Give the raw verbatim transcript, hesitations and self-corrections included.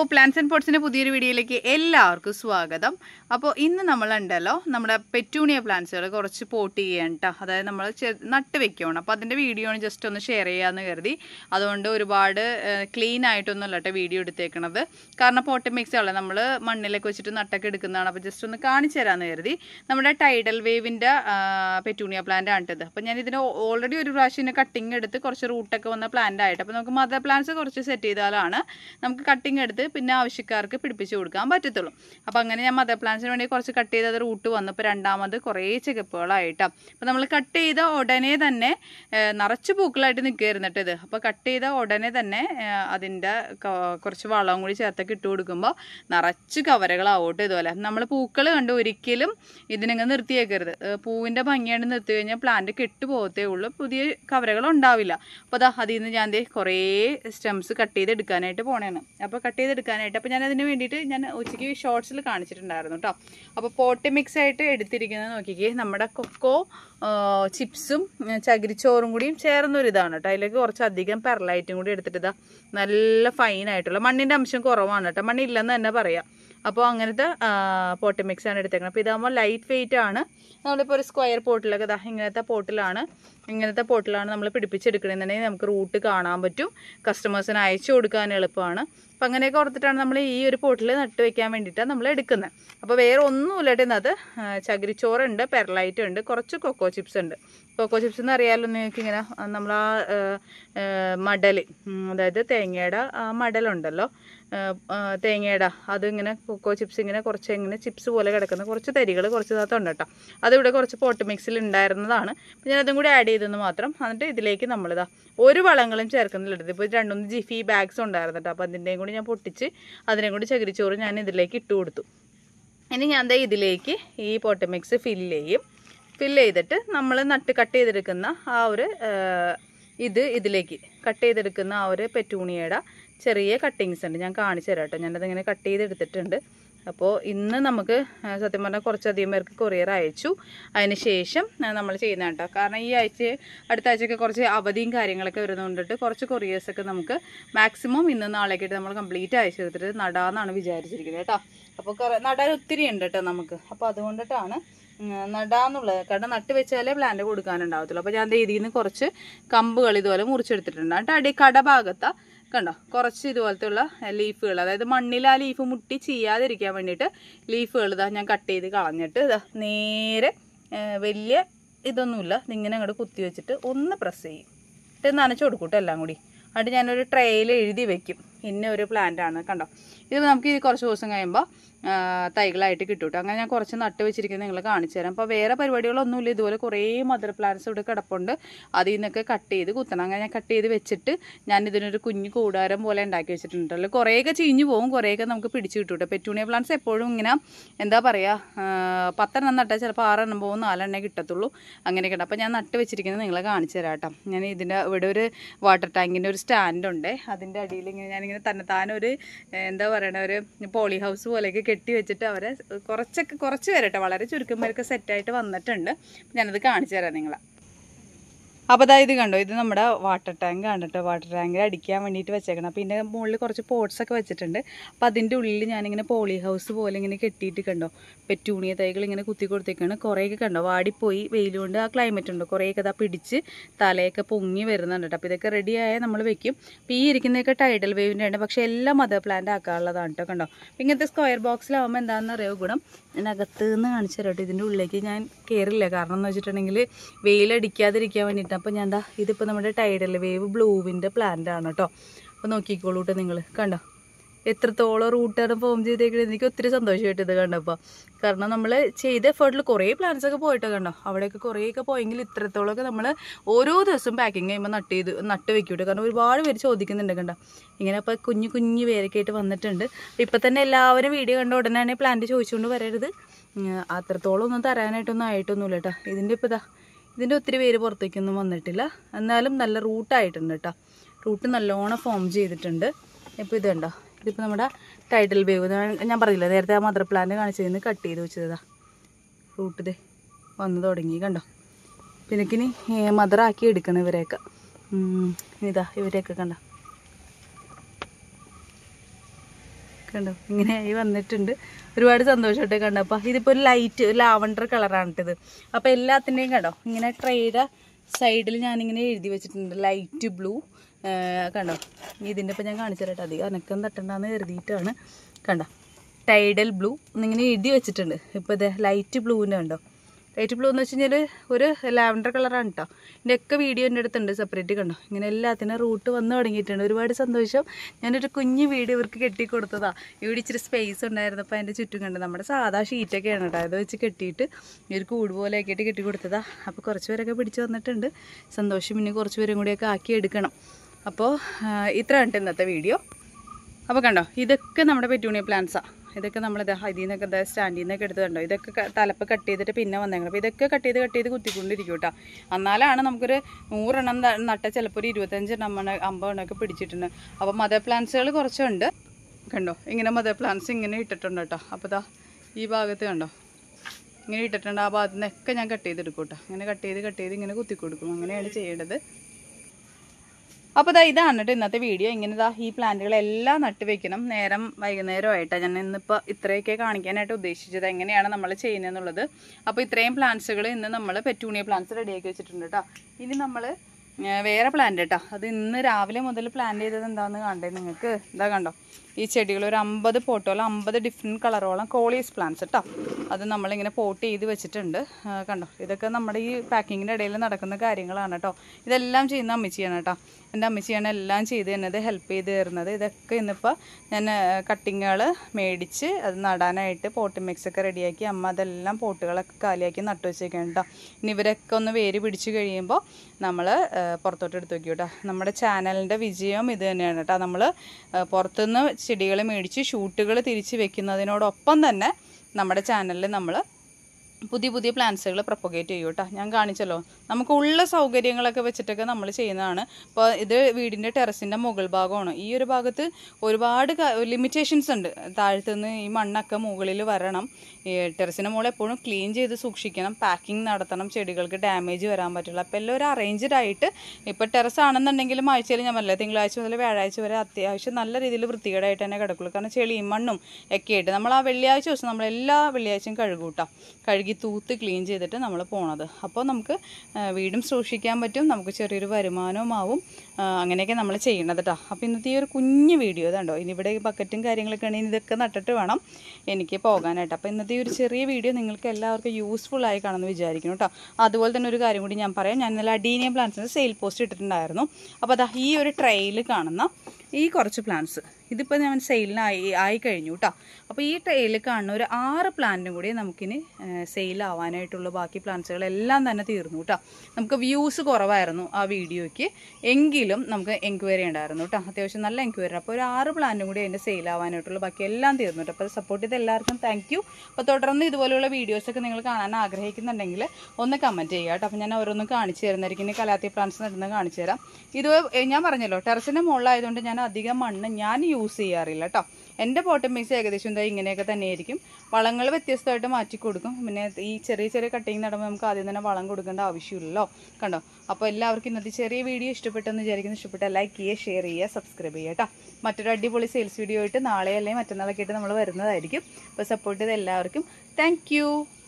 Plants and പോട്ട്സിന്റെ പുതിയൊരു വീഡിയോയിലേക്ക് എല്ലാവർക്കും സ്വാഗതം. അപ്പോൾ ഇന്ന് നമ്മളുണ്ടല്ലോ നമ്മുടെ പെറ്റൂണിയ പ്ലാന്റ്സുകൾ കുറച്ച് പോട്ട് ചെയ്യാൻ കേട്ടോ. അതായത് നമ്മൾ നട്ട് വെക്കണം. അപ്പോൾ അതിൻ്റെ വീഡിയോ ആണ് ജസ്റ്റ് ഒന്ന് ഷെയർ ചെയ്യാമെന്ന് കരുതി. അതുകൊണ്ട് ഒരുപാട് ക്ലീൻ ആയിട്ടൊന്നുമല്ല കേട്ടോ വീഡിയോ എടുത്തേക്കണത്. കാരണം പോട്ട് മിക്സ് ആണല്ലോ നമ്മൾ മണ്ണിലൊക്കെ വെച്ചിട്ട് നട്ടൊക്കെ എടുക്കുന്നതാണ്. അപ്പോൾ ജസ്റ്റ് ഒന്ന് കാണിച്ചു തരാമെന്ന് കരുതി. നമ്മുടെ ടൈഡൽ വേവിൻ്റെ പെറ്റൂണിയ പ്ലാന്റ് ആണിട്ടത്. അപ്പോൾ ഞാൻ ഇതിന് ഓൾറെഡി ഒരു പ്രാവശ്യം കട്ടിങ് എടുത്ത് കുറച്ച് റൂട്ടൊക്കെ വന്ന പ്ലാന്റ് ആയിട്ട് അപ്പോൾ നമുക്ക് മദർ പ്ലാന്റ്സ് കുറച്ച് സെറ്റ് ചെയ്താലാണ് നമുക്ക് കട്ടിങ് എടുത്ത് പിന്നെ ആവശ്യക്കാർക്ക് പിടിപ്പിച്ച് കൊടുക്കാൻ പറ്റത്തുള്ളൂ. അപ്പോൾ അങ്ങനെ ഞാൻ മദർ പ്ലാന്റ്സിന് വേണ്ടി കുറച്ച് കട്ട് ചെയ്ത് അത് റൂട്ട് വന്നപ്പോൾ രണ്ടാമത് കുറേ ചെകപ്പുകളായിട്ടാണ്. അപ്പോൾ നമ്മൾ കട്ട് ചെയ്ത ഉടനെ തന്നെ നിറച്ച് പൂക്കളായിട്ട് നിൽക്കുകയായിരുന്നു ഇത്. അപ്പോൾ കട്ട് ചെയ്ത ഉടനെ തന്നെ അതിൻ്റെ കുറച്ച് വളവും കൂടി ചേർത്തൊക്കെ ഇട്ട് കൊടുക്കുമ്പോൾ നിറച്ച് കവരകളാവോട്ട് ഇതുപോലെ. നമ്മൾ പൂക്കൾ കണ്ട് ഒരിക്കലും ഇതിനങ്ങ് നിർത്തിയേക്കരുത്. പൂവിൻ്റെ ഭംഗിയായിട്ട് നിർത്തി കഴിഞ്ഞാൽ പ്ലാന്റ് കെട്ടുപോകത്തേ ഉള്ളൂ, പുതിയ കവരകൾ ഉണ്ടാവില്ല. അപ്പോൾ അതാ അതിൽ നിന്ന് ഞാൻ കുറേ സ്റ്റെംസ് കട്ട് ചെയ്ത് എടുക്കാനായിട്ട് പോണേണ്. അപ്പോൾ കട്ട് ചെയ്തെടുക്കാനായിട്ട് അപ്പോൾ ഞാൻ അതിന് വേണ്ടിയിട്ട് ഞാൻ ഉച്ചയ്ക്ക് ഷോർട്സിൽ കാണിച്ചിട്ടുണ്ടായിരുന്നു കേട്ടോ. അപ്പോൾ പോട്ട് മിക്സ് ആയിട്ട് എടുത്തിരിക്കുന്നത് നോക്കിക്കേ, നമ്മുടെ കൊക്കോ ചിപ്സും ചകിരിച്ചോറും കൂടിയും ചേർന്നൊരിതാണ് കേട്ടോ. അതിലേക്ക് കുറച്ചധികം പെർലൈറ്റും കൂടി എടുത്തിട്ട് ഇതാ നല്ല ഫൈനായിട്ടുള്ള മണ്ണിൻ്റെ അംശം കുറവാണ് കേട്ടോ, മണ്ണില്ലെന്ന് തന്നെ പറയാം. അപ്പോൾ അങ്ങനത്തെ പോട്ട് മിക്സ് ആണ് എടുത്തേക്കുന്നത്. അപ്പോൾ ഇതാകുമ്പോൾ ലൈറ്റ് വെയിറ്റ് ആണ്. നമ്മളിപ്പോൾ ഒരു സ്ക്വയർ പോട്ടിലൊക്കെ ഇതാ ഇങ്ങനത്തെ പോട്ടിലാണ് ഇങ്ങനത്തെ പോട്ടിലാണ് നമ്മൾ പിടിപ്പിച്ചെടുക്കണമെന്നുണ്ടെങ്കിൽ നമുക്ക് റൂട്ട് കാണാൻ പറ്റും, കസ്റ്റമേഴ്സിന് അയച്ചു കൊടുക്കാൻ എളുപ്പമാണ്. അപ്പം അങ്ങനെയൊക്കെ ഓർത്തിട്ടാണ് നമ്മൾ ഈ ഒരു പോട്ടിൽ നട്ട് വയ്ക്കാൻ വേണ്ടിയിട്ടാണ് നമ്മൾ എടുക്കുന്നത്. അപ്പോൾ വേറെ ഒന്നുമില്ല ഇതിനകത്ത്. ചകിരിച്ചോറുണ്ട്, പെർലൈറ്റ് ഉണ്ട്, കുറച്ച് കൊക്കോ ചിപ്സ് ഉണ്ട്. കൊക്കോ ചിപ്സ് എന്ന് അറിയാമല്ലോ നിങ്ങൾക്ക്. ഇങ്ങനെ നമ്മൾ ആ മടൽ, അതായത് തേങ്ങയുടെ ആ മടലുണ്ടല്ലോ, തേങ്ങയുടെ അതിങ്ങനെ കൊക്കോ ചിപ്സ് ഇങ്ങനെ കുറച്ച് ഇങ്ങനെ ചിപ്സ് പോലെ കിടക്കുന്ന കുറച്ച് തരികൾ കുറച്ച് ഭാഗത്തുണ്ട് കേട്ടോ. അതിവിടെ കുറച്ച് പോട്ട് മിക്സിൽ ഉണ്ടായിരുന്നതാണ്. അപ്പോൾ ഞാനതും കൂടി ആഡ് ചെയ്തെന്ന് മാത്രം. എന്നിട്ട് ഇതിലേക്ക് നമ്മളിതാ ഒരു വളങ്ങളും ചേർക്കുന്നില്ല. ഇപ്പോൾ രണ്ടൊന്ന് ജിഫി ബാഗ്സ് ഉണ്ടായിരുന്നു കേട്ടോ. അപ്പോൾ അതിൻ്റെയും കൂടി ഞാൻ പൊട്ടിച്ച് അതിനെയും കൂടി ചകിരിച്ചോറ് ഞാൻ ഇതിലേക്ക് ഇട്ട് കൊടുത്തു. ഇനി ഞാൻ ദേ ഇതിലേക്ക് ഈ പോട്ട് മിക്സ് ഫില്ല് ചെയ്യും. ഫില്ല് ചെയ്തിട്ട് നമ്മൾ നട്ട് കട്ട് ചെയ്തെടുക്കുന്ന ആ ഒരു ഇത് ഇതിലേക്ക് കട്ട് ചെയ്തെടുക്കുന്ന ആ ഒരു പെറ്റൂണിയയുടെ ചെറിയ കട്ടിങ്സ് ഉണ്ട്, ഞാൻ കാണിച്ചു തരാം കേട്ടോ. ഞാനതിങ്ങനെ കട്ട് ചെയ്തെടുത്തിട്ടുണ്ട്. അപ്പോൾ ഇന്ന് നമുക്ക് സത്യം പറഞ്ഞാൽ കുറച്ചധികം പേർക്ക് കൊറിയർ അയച്ചു. അതിന് ശേഷം നമ്മൾ ചെയ്യുന്ന കേട്ടോ. കാരണം ഈ ആഴ്ച അടുത്ത ആഴ്ചയൊക്കെ കുറച്ച് അവധിയും കാര്യങ്ങളൊക്കെ വരുന്നതുകൊണ്ടിട്ട് കുറച്ച് കൊറിയേഴ്സൊക്കെ നമുക്ക് മാക്സിമം ഇന്ന് നാളേക്കായിട്ട് നമ്മൾ കംപ്ലീറ്റ് അയച്ചു എടുത്തിട്ട് നടാന്നാണ് വിചാരിച്ചിരിക്കുന്നത് കേട്ടോ. അപ്പോൾ കുറേ നടാൻ ഒത്തിരി ഉണ്ട് കേട്ടോ നമുക്ക്. അപ്പോൾ അതുകൊണ്ടിട്ടാണ് നടാന്നുള്ളത്. കാരണം നട്ട് വെച്ചാലേ പ്ലാന്റ് കൊടുക്കാനുണ്ടാവത്തുള്ളൂ. അപ്പോൾ ഞാൻ ഇതിൽ നിന്ന് കുറച്ച് കമ്പുകൾ ഇതുപോലെ മുറിച്ചെടുത്തിട്ടുണ്ട്. എന്നിട്ട് അടി കടഭാഗത്ത് കണ്ടോ കുറച്ച് ഇതുപോലത്തെ ഉള്ള ലീഫുകൾ, അതായത് മണ്ണിൽ ആ ലീഫ് മുട്ടി ചെയ്യാതിരിക്കാൻ വേണ്ടിയിട്ട് ലീഫുകൾ ഇതാ ഞാൻ കട്ട് ചെയ്ത് കളഞ്ഞിട്ട് ഇതാ നേരെ വലിയ ഇതൊന്നുമില്ല ഇങ്ങനെ അങ്ങോട്ട് കുത്തി വെച്ചിട്ട് ഒന്ന് പ്രസ് ചെയ്യും. ഇത് നനച്ച് കൊടുക്കൂട്ടോ എല്ലാം കൂടി. എന്നിട്ട് ഞാനൊരു ട്രേയിൽ എഴുതി വെക്കും ഇന്ന ഒരു പ്ലാന്റ് ആണ് കണ്ടോ. ഇത് നമുക്ക് കുറച്ച് ദിവസം കഴിയുമ്പോൾ തൈകളായിട്ട് കിട്ടും കേട്ടോ. അങ്ങനെ ഞാൻ കുറച്ച് നട്ട് വെച്ചിരിക്കുന്നത് നിങ്ങൾ കാണിച്ചു തരാം. അപ്പോൾ വേറെ പരിപാടികളൊന്നുമില്ല. ഇതുപോലെ കുറേ മദർ പ്ലാന്റ്സ് ഇവിടെ കിടപ്പുണ്ട്. അതിൽ നിന്നൊക്കെ കട്ട് ചെയ്ത് കുത്തണം. അങ്ങനെ ഞാൻ കട്ട് ചെയ്ത് വെച്ചിട്ട് ഞാൻ ഇതിനൊരു കുഞ്ഞു കൂടാരം പോലെ ഉണ്ടാക്കി വെച്ചിട്ടുണ്ടല്ലോ. കുറേയൊക്കെ ചീഞ്ഞു പോകും, കുറേയൊക്കെ നമുക്ക് പിടിച്ച് കിട്ടും കേട്ടോ. പെറ്റൂണിയ പ്ലാന്റ്സ് എപ്പോഴും ഇങ്ങനെ എന്താ പറയുക, പത്തെണ്ണം നട്ടാൽ ചിലപ്പോൾ ആറെണ്ണം പോകും, നാലെണ്ണേ കിട്ടത്തുള്ളൂ. അങ്ങനെയൊക്കെ ഉണ്ട്. അപ്പോൾ ഞാൻ നട്ട് വെച്ചിരിക്കുന്നത് നിങ്ങളെ കാണിച്ചു തരാം കേട്ടോ. ഞാൻ ഇതിൻ്റെ ഇവിടെ ഒരു വാട്ടർ ടാങ്കിൻ്റെ ഒരു സ്റ്റാൻഡുണ്ട്. അതിൻ്റെ അടിയിൽ ഇങ്ങനെ ഞാനിങ്ങനെ തന്നെത്താനൊരു എന്താ പറയണ ഒരു പോളി ഹൗസ് പോലെയൊക്കെ കെട്ടി വെച്ചിട്ട് അവരെ കുറച്ചൊക്കെ കുറച്ച് പേരട്ടെ വളരെ ചുരുക്കം പേരൊക്കെ സെറ്റായിട്ട് വന്നിട്ടുണ്ട്. ഞാനത് കാണിച്ചു തരാം നിങ്ങളെ. അപ്പോൾ അതായത് ഇത് കണ്ടോ, ഇത് നമ്മുടെ വാട്ടർ ടാങ്ക് ആണ് കേട്ടോ. വാട്ടർ ടാങ്കിൽ അടിക്കാൻ വേണ്ടിയിട്ട് വെച്ചേക്കണം. അപ്പോൾ ഇതിൻ്റെ മുകളിൽ കുറച്ച് പോട്ട്സൊക്കെ വെച്ചിട്ടുണ്ട്. അപ്പോൾ അതിൻ്റെ ഉള്ളിൽ ഞാനിങ്ങനെ പോളി ഹൗസ് പോലെ ഇങ്ങനെ കെട്ടിയിട്ട് കണ്ടോ പെറ്റൂണിയ തൈകൾ ഇങ്ങനെ കുത്തി കൊടുത്തേക്കാണ്. കുറേയൊക്കെ കണ്ടോ വാടിപ്പോയി, വെയിലുകൊണ്ട് ആ ക്ലൈമറ്റ് ഉണ്ട്, കുറേയൊക്കെ ഇതാ പിടിച്ച് തലയൊക്കെ പൊങ്ങി വരുന്നുണ്ട് കേട്ടോ. അപ്പോൾ ഇതൊക്കെ റെഡിയായാൽ നമ്മൾ വെക്കും. അപ്പോൾ ഈ ഇരിക്കുന്നതൊക്കെ ടൈഡൽ വേവിൻ്റെ ഉണ്ട്, പക്ഷേ എല്ലാം മദർ പ്ലാന്റ് ആക്കാനുള്ളതാണ് കേട്ടോ. കണ്ടോ ഇങ്ങനത്തെ സ്ക്വയർ ബോക്സിലാവുമ്പോൾ എന്താണെന്ന് അറിയോ ഗുണം, ഇതിനകത്ത് നിന്ന് കാണിച്ചു തരാം കേട്ടോ. ഇതിൻ്റെ ഉള്ളിലേക്ക് ഞാൻ കയറില്ല, കാരണം എന്ന് വെച്ചിട്ടുണ്ടെങ്കിൽ വെയിലടിക്കാതിരിക്കാൻ വേണ്ടിയിട്ട്. അപ്പോൾ ഞാൻ എന്താ ഇതിപ്പോൾ നമ്മുടെ ടൈഡൽ വേവ് ബ്ലൂവിൻ്റെ പ്ലാന്റ് ആണ് കേട്ടോ. അപ്പോൾ നോക്കിക്കോളൂ കേട്ടോ നിങ്ങൾ. കണ്ടോ എത്രത്തോളം റൂട്ടാണ് ഫോം ചെയ്തേക്കുന്നത്. എനിക്ക് ഒത്തിരി സന്തോഷമായിട്ട് ഇത് കണ്ടപ്പോൾ. കാരണം നമ്മൾ ചെയ്ത എഫേർട്ടിൽ കുറേ പ്ലാന്റ്സ് ഒക്കെ പോയിട്ടോ കണ്ടോ. അവിടെയൊക്കെ കുറേയൊക്കെ പോയെങ്കിൽ ഇത്രത്തോളമൊക്കെ നമ്മൾ ഓരോ ദിവസവും പാക്കിങ് ചെയ്യുമ്പോൾ നട്ട് ചെയ്ത് നട്ട് വെക്കൂട്ടോ. കാരണം ഒരുപാട് പേര് ചോദിക്കുന്നുണ്ട് കണ്ടോ ഇങ്ങനെ. അപ്പോൾ കുഞ്ഞു കുഞ്ഞു പേരൊക്കെ ആയിട്ട് വന്നിട്ടുണ്ട്. ഇപ്പം തന്നെ എല്ലാവരും വീഡിയോ കണ്ട ഉടനെ പ്ലാന്റ് ചോദിച്ചുകൊണ്ട് വരരുത്. അത്രത്തോളം ഒന്നും തരാനായിട്ടൊന്നും ആയിട്ടൊന്നുമില്ല കേട്ടോ. ഇതിൻ്റെ ഇപ്പോൾ ഇതാ ഇതിൻ്റെ ഒത്തിരി പേര് പുറത്തേക്കൊന്നും വന്നിട്ടില്ല, എന്നാലും നല്ല റൂട്ടായിട്ടുണ്ട് കേട്ടോ. റൂട്ട് നല്ലോണം ഫോം ചെയ്തിട്ടുണ്ട്. ഇപ്പോൾ ഇത് കണ്ടോ, ഇതിപ്പോൾ നമ്മുടെ ടൈഡൽ വേവ് ഞാൻ പറഞ്ഞില്ല നേരത്തെ ആ മദർ പ്ലാന്റ് കാണിച്ചതിന് കട്ട് ചെയ്ത് വെച്ചതാ. റൂട്ട് ഇത് വന്ന് തുടങ്ങി കണ്ടോ. പിന്നെ ഇനി മദറാക്കി എടുക്കണം ഇവരെയൊക്കെ. ഇതാ ഇവരെയൊക്കെ കണ്ടോ കണ്ടോ ഇങ്ങനെയായി വന്നിട്ടുണ്ട്. ഒരുപാട് സന്തോഷമായിട്ട് കണ്ടോ. അപ്പോൾ ഇതിപ്പോൾ ഒരു ലൈറ്റ് ലാവണ്ടർ കളറാണ് ഇത്. അപ്പോൾ എല്ലാത്തിൻ്റെയും കണ്ടോ ഇങ്ങനെ ട്രേയുടെ സൈഡിൽ ഞാനിങ്ങനെ എഴുതി വെച്ചിട്ടുണ്ട് ലൈറ്റ് ബ്ലൂ. കണ്ടോ ഇതിൻ്റെ ഇപ്പോൾ ഞാൻ കാണിച്ചു തരട്ടെ, അധികം അനക്കം തട്ടണ്ടെന്ന് കരുതിയിട്ടാണ്. കണ്ടോ ടൈഡൽ ബ്ലൂ എന്നിങ്ങനെ എഴുതി വെച്ചിട്ടുണ്ട്. ഇപ്പോൾ ഇത് ലൈറ്റ് ബ്ലൂവിൻ്റെ കണ്ടോ. ലൈറ്റ് ബ്ലൂ എന്ന് വെച്ച് കഴിഞ്ഞാൽ ഒരു ലാവണ്ടർ കളറാണ് കേട്ടോ. ഇതിൻ്റെയൊക്കെ വീഡിയോ എൻ്റെ അടുത്തുണ്ട് സെപ്പറേറ്റ്. കണ്ടോ ഇങ്ങനെ എല്ലാത്തിനും റൂട്ട് വന്ന് തുടങ്ങിയിട്ടുണ്ട്. ഒരുപാട് സന്തോഷം. ഞാനൊരു കുഞ്ഞ് വീട് ഇവർക്ക് കെട്ടിക്കൊടുത്തതാണ്. ഇവിടെ ഇച്ചിരി സ്പേസ് ഉണ്ടായിരുന്നു. അപ്പോൾ അതിൻ്റെ ചുറ്റും കണ്ട് നമ്മുടെ സാധാ ഷീറ്റൊക്കെയാണ് കേട്ടോ. അത് വെച്ച് കെട്ടിയിട്ട് ഒരു കൂട് പോലെ ആക്കിയിട്ട് കെട്ടി കൊടുത്തതാണ്. അപ്പോൾ കുറച്ച് പേരൊക്കെ പിടിച്ച് വന്നിട്ടുണ്ട്. സന്തോഷം. പിന്നെ കുറച്ച് പേരും കൂടിയൊക്കെ ആക്കി എടുക്കണം. അപ്പോൾ ഇത്ര കണ്ട് ഇന്നത്തെ വീഡിയോ. അപ്പോൾ കണ്ടോ ഇതൊക്കെ നമ്മുടെ പെറ്റൂണിയ പ്ലാന്റ്സാണ്. ഇതൊക്കെ നമ്മളിത് ഇതിൽ നിന്നൊക്കെ ഇതാ സ്റ്റാൻഡിൽ നിന്നൊക്കെ എടുത്ത് കണ്ടോ. ഇതൊക്കെ തലപ്പ് കട്ട് ചെയ്തിട്ട് പിന്നെ വന്നേക്കണം. അപ്പോൾ ഇതൊക്കെ കട്ട് ചെയ്ത് കട്ട് ചെയ്ത് കുത്തിക്കൊണ്ടിരിക്കും കേട്ടോ. എന്നാലാണ് നമുക്കൊരു നൂറെണ്ണം നട്ട ചിലപ്പോൾ ഒരു ഇരുപത്തഞ്ചെണ്ണം അമ്പതെണ്ണമൊക്കെ പിടിച്ചിട്ടുണ്ട്. അപ്പോൾ മദർ പ്ലാന്റ്സുകൾ കുറച്ചുണ്ട്. കണ്ടോ ഇങ്ങനെ മദർ പ്ലാന്റ്സ് ഇങ്ങനെ ഇട്ടിട്ടുണ്ട് കേട്ടോ. അപ്പോൾ ഇതാ ഈ ഭാഗത്ത് കണ്ടോ ഇങ്ങനെ ഇട്ടിട്ടുണ്ട്. ആ ഭാഗത്തു നിന്നൊക്കെ ഞാൻ കട്ട് ചെയ്തെടുക്കും കേട്ടോ. ഇങ്ങനെ കട്ട് ചെയ്ത് കട്ട് ചെയ്ത് ഇങ്ങനെ കുത്തി കൊടുക്കും. അങ്ങനെയാണ് ചെയ്യേണ്ടത്. അപ്പോൾ ഇതാ ഇതാണ് കേട്ടോ ഇന്നത്തെ വീഡിയോ. ഇങ്ങനെ ഇതാ ഈ പ്ലാന്റുകളെല്ലാം നട്ട് വെക്കണം. നേരം വൈകുന്നേരമായിട്ടാണ് ഞാൻ ഇന്നിപ്പോൾ ഇത്രയൊക്കെ കാണിക്കാനായിട്ട് ഉദ്ദേശിച്ചത്, എങ്ങനെയാണ് നമ്മൾ ചെയ്യുന്നതെന്നുള്ളത്. അപ്പോൾ ഇത്രയും പ്ലാന്റ്സുകൾ ഇന്ന് നമ്മൾ പെറ്റൂണിയ പ്ലാന്റ്സ് റെഡിയാക്കി വെച്ചിട്ടുണ്ട് കേട്ടോ. ഇനി നമ്മൾ വേറെ പ്ലാന്റ് കേട്ടോ. അത് ഇന്ന് രാവിലെ മുതൽ പ്ലാന്റ് ചെയ്തത് എന്താണെന്ന് കണ്ടേ നിങ്ങൾക്ക്. ഇതാ കണ്ടോ ഈ ചെടികൾ ഒരു അമ്പത് പോട്ടോളം അമ്പത് ഡിഫറെൻറ്റ് കളറോളം കോളീസ് പ്ലാന്റ്സ് കേട്ടോ. അത് നമ്മളിങ്ങനെ പോട്ട് ചെയ്ത് വെച്ചിട്ടുണ്ട്. കണ്ടോ ഇതൊക്കെ നമ്മുടെ ഈ പാക്കിങ്ങിൻ്റെ ഇടയിൽ നടക്കുന്ന കാര്യങ്ങളാണ് കേട്ടോ. ഇതെല്ലാം ചെയ്യുന്ന അമ്മച്ചിയാണ് കേട്ടോ. എൻ്റെ അമ്മച്ചിയാണ് എല്ലാം ചെയ്ത് തന്നത്, ഹെൽപ്പ് ചെയ്ത് തരുന്നത്. ഇതൊക്കെ ഇന്നിപ്പോൾ ഞാൻ കട്ടിങ്ങുകൾ മേടിച്ച് അത് നടാനായിട്ട് പോട്ട് മിക്സൊക്കെ റെഡിയാക്കി അമ്മ അതെല്ലാം പോട്ടുകളൊക്കെ കാലിയാക്കി നട്ടു വെച്ചേക്കാണ് കേട്ടോ. ഇനി ഇവരൊക്കെ ഒന്ന് വേര് പിടിച്ച് കഴിയുമ്പോൾ നമ്മൾ പുറത്തോട്ട് എടുത്ത് വയ്ക്കും കേട്ടോ. നമ്മുടെ ചാനലിൻ്റെ വിജയം ഇത് തന്നെയാണ് കേട്ടോ. നമ്മൾ പുറത്തുനിന്ന് ചെടികൾ മേടിച്ച് ഷൂട്ടുകൾ തിരിച്ച് വെക്കുന്നതിനോടൊപ്പം തന്നെ നമ്മുടെ ചാനലിൽ നമ്മൾ പുതിയ പുതിയ പ്ലാന്റ്സുകൾ പ്രൊപ്പഗേറ്റ് ചെയ്യും കേട്ടോ. ഞാൻ കാണിച്ചല്ലോ നമുക്കുള്ള സൗകര്യങ്ങളൊക്കെ വെച്ചിട്ടൊക്കെ നമ്മൾ ചെയ്യുന്നതാണ്. ഇപ്പോൾ ഇത് വീടിൻ്റെ ടെറസിൻ്റെ മുകൾ ഭാഗമാണ്. ഈ ഒരു ഭാഗത്ത് ഒരുപാട് ലിമിറ്റേഷൻസ് ഉണ്ട്. താഴത്തുനിന്ന് ഈ മണ്ണൊക്കെ മുകളിൽ വരണം. ടെറസിൻ്റെ മുകളിൽ എപ്പോഴും ക്ലീൻ ചെയ്ത് സൂക്ഷിക്കണം, പാക്കിംഗ് നടത്തണം, ചെടികൾക്ക് ഡാമേജ് വരാൻ പറ്റില്ല. അപ്പോൾ എല്ലാം ഒരു അറേഞ്ച്ഡ് ആയിട്ട് ഇപ്പോൾ ടെറസ് ആണെന്നുണ്ടെങ്കിലും ആഴ്ചയിൽ ഞാൻ പറഞ്ഞില്ല തിങ്കളാഴ്ച മുതൽ വ്യാഴാഴ്ച വരെ അത്യാവശ്യം നല്ല രീതിയിൽ വൃത്തികേടായിട്ട് തന്നെ കിടക്കുള്ളൂ. കാരണം ചെളിയും മണ്ണും ഒക്കെ ആയിട്ട് നമ്മൾ ആ വെള്ളിയാഴ്ച ദിവസം നമ്മൾ എല്ലാ വെള്ളിയാഴ്ചയും കഴുകും കേട്ടോ. കഴുകി തൂത്ത് ക്ലീൻ ചെയ്തിട്ട് നമ്മൾ പോണത്. അപ്പോൾ നമുക്ക് വീടും സൂക്ഷിക്കാൻ പറ്റും, നമുക്ക് ചെറിയൊരു വരുമാനവും ആവും. അങ്ങനെയൊക്കെ നമ്മൾ ചെയ്യണത് കേട്ടോ. അപ്പോൾ ഇന്നത്തെ ഈ ഒരു കുഞ്ഞു വീഡിയോ ഇതുണ്ടോ. ഇനി ഇവിടെ ബക്കറ്റും കാര്യങ്ങളൊക്കെ ആണെങ്കിൽ ഇതൊക്കെ നട്ടിട്ട് വേണം എനിക്ക് പോകാനായിട്ട്. അപ്പോൾ ഇന്നത്തെ ഈ ഒരു ചെറിയ വീഡിയോ നിങ്ങൾക്ക് എല്ലാവർക്കും യൂസ്ഫുൾ ആയി കാണുമെന്ന് വിചാരിക്കുന്നു കേട്ടോ. അതുപോലെ തന്നെ ഒരു കാര്യം കൂടി ഞാൻ പറയാം. ഞാൻ ഇന്നലെ അഡീനിയം പ്ലാന്റ്സിന് സെയിൽ പോസ്റ്റ് ഇട്ടിട്ടുണ്ടായിരുന്നു. അപ്പോൾ അതാ ഈ ഒരു ട്രെയിൽ കാണുന്ന ഈ കുറച്ച് പ്ലാന്റ്സ് ഇതിപ്പോൾ ഞാൻ സെയിലിനായി ആയി കഴിഞ്ഞു കേട്ടോ. അപ്പോൾ ഈ ട്രെയിൽ കാണുന്ന ഒരു ആറ് പ്ലാന്റും കൂടി നമുക്കിനി സെയിലാവാനായിട്ടുള്ള ബാക്കി പ്ലാന്റ്സുകളെല്ലാം തന്നെ തീർന്നു കേട്ടോ. നമുക്ക് വ്യൂസ് കുറവായിരുന്നു ആ വീഡിയോയ്ക്ക്, എങ്കിലും നമുക്ക് എൻക്വയറി ഉണ്ടായിരുന്നു കേട്ടോ. അത്യാവശ്യം നല്ല എൻക്വയറി. അപ്പോൾ ഒരു ആറ് പ്ലാന്റും കൂടി അതിൻ്റെ സെയിലാവാനായിട്ടുള്ള ബാക്കി എല്ലാം തീർന്നു കേട്ടോ. അപ്പോൾ സപ്പോർട്ട് ചെയ്ത് എല്ലാവർക്കും താങ്ക് യു. അപ്പോൾ തുടർന്ന് ഇതുപോലെയുള്ള വീഡിയോസൊക്കെ നിങ്ങൾ കാണാൻ ആഗ്രഹിക്കുന്നുണ്ടെങ്കിൽ ഒന്ന് കമൻറ്റ് ചെയ്യുക കേട്ടോ. അപ്പോൾ ഞാൻ ഓരോന്നും കാണിച്ചു തരുന്നതായിരിക്കും. ഇനി കലാത്തി പ്ലാന്റ്സ് നടുന്നത് കാണിച്ചു തരാം. ഇത് ഞാൻ പറഞ്ഞല്ലോ ടെറസിൻ്റെ മുകളിലായതുകൊണ്ട് ഞാൻ അധികം മണ്ണ് ഞാൻ യൂസ് ചെയ്യാറില്ല കേട്ടോ. എൻ്റെ പോട്ടം മിക്സ് ഏകദേശം എന്താ ഇങ്ങനെയൊക്കെ തന്നെയായിരിക്കും. വളങ്ങൾ വ്യത്യസ്തമായിട്ട് മാറ്റി കൊടുക്കും. പിന്നെ ഈ ചെറിയ ചെറിയ കട്ടിങ് നടുമ്പോൾ നമുക്ക് ആദ്യം തന്നെ വളം കൊടുക്കേണ്ട ആവശ്യമില്ലല്ലോ. കണ്ടോ. അപ്പോൾ എല്ലാവർക്കും ഇന്നത്തെ ചെറിയ വീഡിയോ ഇഷ്ടപ്പെട്ടെന്ന് വിചാരിക്കുന്നു. ഇഷ്ടപ്പെട്ടാൽ ലൈക്ക് ചെയ്യുക, ഷെയർ ചെയ്യുക, സബ്സ്ക്രൈബ് ചെയ്യുക കേട്ടോ. മറ്റൊരു അടിപൊളി സെയിൽസ് വീഡിയോ ആയിട്ട് നാളെ അല്ലെങ്കിൽ മറ്റന്നാളൊക്കെ ആയിട്ട് നമ്മൾ വരുന്നതായിരിക്കും. അപ്പോൾ സപ്പോർട്ട് ചെയ്ത് എല്ലാവർക്കും താങ്ക്